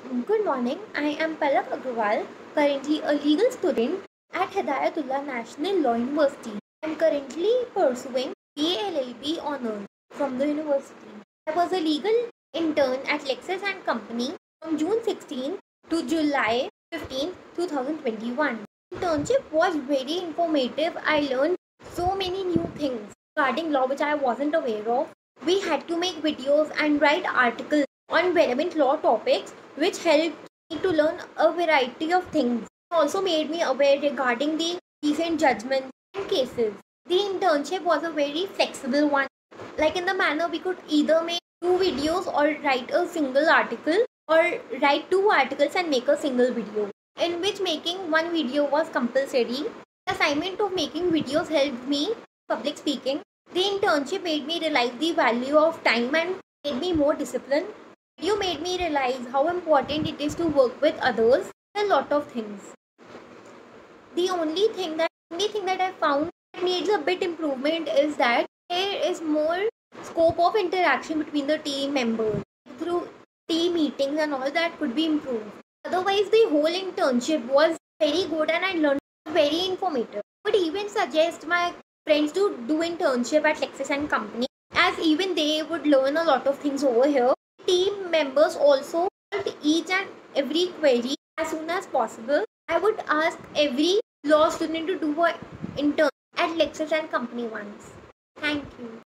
Good morning. I am Palak Agrawal, currently a legal student at Hidayatullah National Law University. I am currently pursuing BA honors from the university. I was a legal intern at Lexis and Company from June 16 to July 15, 2021. Internship was very informative. I learned so many new things regarding law which I wasn't aware of. We had to make videos and write articles on relevant law topics, which helped me to learn a variety of things. It also made me aware regarding the recent judgments and cases. The internship was a very flexible one. Like in the manner we could either make two videos or write a single article or write two articles and make a single video, in which making one video was compulsory. The assignment of making videos helped me public speaking. The internship made me realize the value of time and made me more disciplined. Video made me realize how important it is to work with others and a lot of things. The only thing that I found that needs a bit improvement is that there is more scope of interaction between the team members through team meetings and all that could be improved. Otherwise, the whole internship was very good and I learned very informative. I would even suggest my friends to do internship at Lexis and Company, as even they would learn a lot of things over here. Team members also solved each and every query as soon as possible. I would ask every law student to do an intern at Lexis and Company once. Thank you.